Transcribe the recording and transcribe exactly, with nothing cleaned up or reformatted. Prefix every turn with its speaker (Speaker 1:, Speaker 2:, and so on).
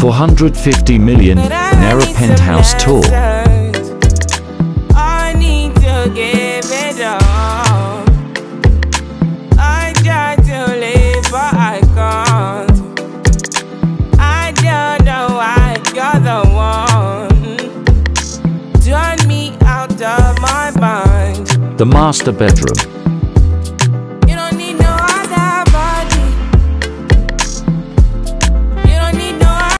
Speaker 1: four hundred fifty million Naira Penthouse Tour.
Speaker 2: I need to give it up. I try to live, but I can't. I don't know why you're the one. Turn me out of my mind.
Speaker 1: The master bedroom.